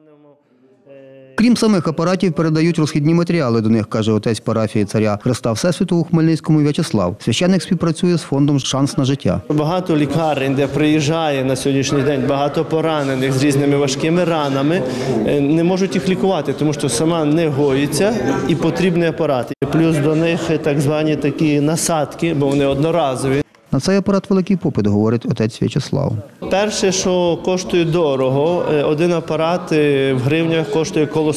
Крім самих апаратів, передають розхідні матеріали до них, каже отець парафії Царя Христа Всесвяту у Хмельницькому В'ячеслав. Священник співпрацює з фондом «Шанс на життя». Багато лікарень, де приїжджає на сьогоднішній день багато поранених з різними важкими ранами, не можуть їх лікувати, тому що сама не гоїться і потрібні апарати. Плюс до них так звані такі насадки, бо вони одноразові. На цей апарат великий попит, говорить отець В'ячеслав. Перше, що коштує дорого, один апарат в гривнях коштує коло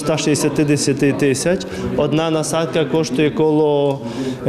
160 тисяч, одна насадка коштує коло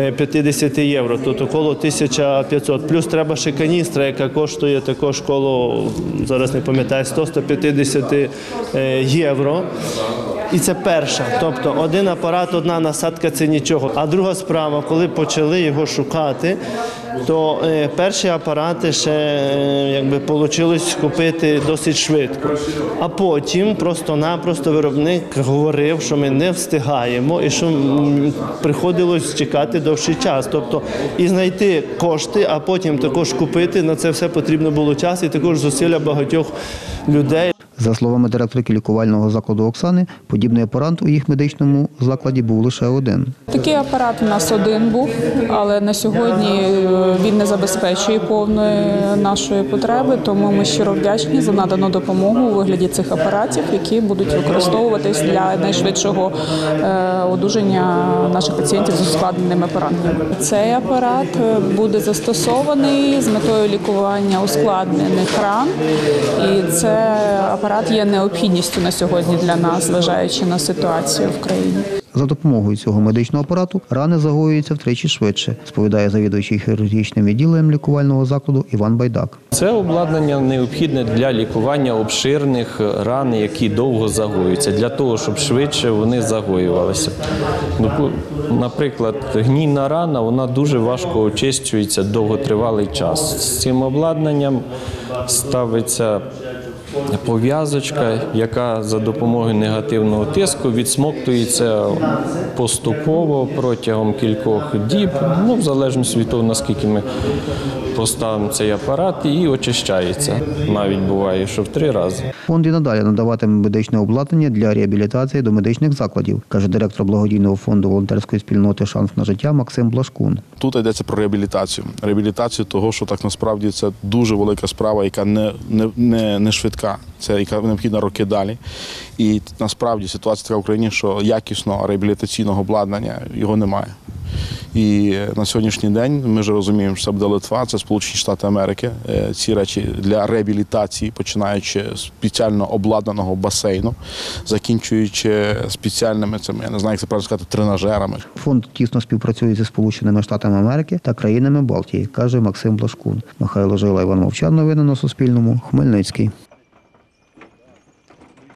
50 євро, тобто коло 1500. Плюс треба ще каністра, яка коштує також коло, зараз не пам'ятаю, 100-150 євро. І це перша, тобто один апарат, одна насадка – це нічого. А друга справа, коли почали його шукати, то перші апарати ще вийшло купити досить швидко. А потім просто-напросто виробник говорив, що ми не встигаємо і що приходилось чекати довший час. Тобто і знайти кошти, а потім також купити, на це все потрібно було час і також зусилля багатьох людей. За словами директорки лікувального закладу Оксани, подібний апарат у їх медичному закладі був лише один. Такий апарат у нас один був, але на сьогодні він не забезпечує повної нашої потреби, тому ми щиро вдячні за надану допомогу у вигляді цих апаратів, які будуть використовуватись для найшвидшого одужання наших пацієнтів з ускладненими пораненнями. Цей апарат буде застосований з метою лікування ускладнених ран, і це апарат є необхідністю на сьогодні для нас, зважаючи на ситуацію в країні. За допомогою цього медичного апарату рани загоюються втричі швидше, сповідає завідуючий хірургічним відділенням лікувального закладу Іван Байдак. Це обладнання необхідне для лікування обширних ран, які довго загоюються, для того, щоб швидше вони загоювалися. Наприклад, гнійна рана, вона дуже важко очищується довготривалий час. З цим обладнанням ставиться пов'язочка, яка за допомогою негативного тиску відсмоктується поступово протягом кількох діб, в залежності від того, наскільки ми поставимо цей апарат, і очищається. Навіть буває, що в 3 рази. Фонд і надалі надаватиме медичне обладнання для реабілітації до медичних закладів, каже директор благодійного фонду волонтерської спільноти «Шанс на життя» Максим Блашкун. Тут йдеться про реабілітацію. Реабілітацію того, що так насправді це дуже велика справа, яка не швидка. Це яка необхідна роки далі. І насправді ситуація така в Україні, що якісного реабілітаційного обладнання його немає. І на сьогоднішній день ми вже розуміємо, що це буде Литва, це Сполучені Штати Америки. Ці речі для реабілітації, починаючи з спеціально обладнаного басейну, закінчуючи спеціальними, я не знаю, як це правильно сказати, тренажерами. Фонд тісно співпрацює зі Сполученими Штатами Америки та країнами Балтії, каже Максим Блашкун. Михайло Жила, Іван Мовчан. Новини на Суспільному. Хмельницький.